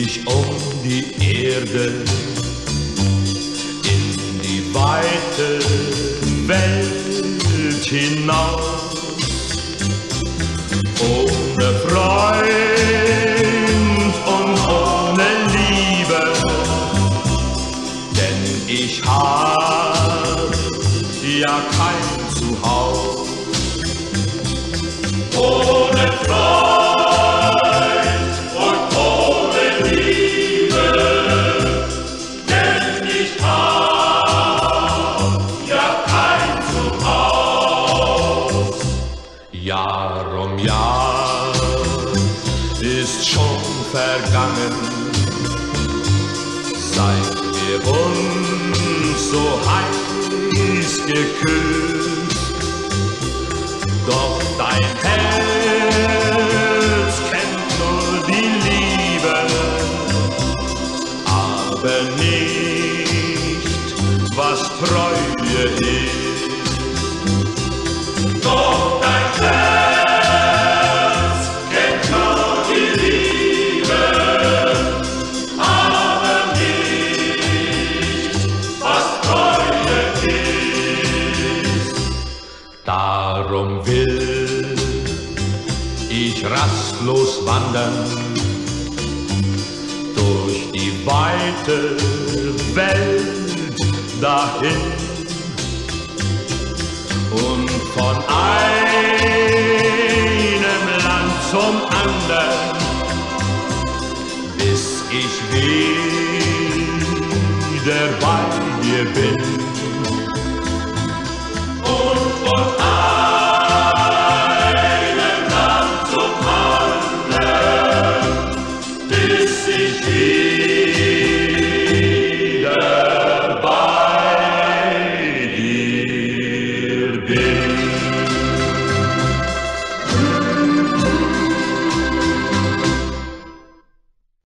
ich um die Erde in die weite Welt hinaus. Ohne Freund und ohne Liebe, denn ich hab ja kein Zuhause. Ohne Freund und ohne Liebe, denn ich hab ja kein Zuhause. Jahr um Jahr ist schon vergangen, seit wir uns so heiß geküsst. Doch dein Herz kennt nur die Liebe, aber nicht, was Treue ist. Doch dein Herz kennt nur die Liebe, aber nicht, was Treue ist. Darum will ich rastlos wandern durch die weite Welt dahin und von einem Land zum anderen, bis ich wieder bei dir bin.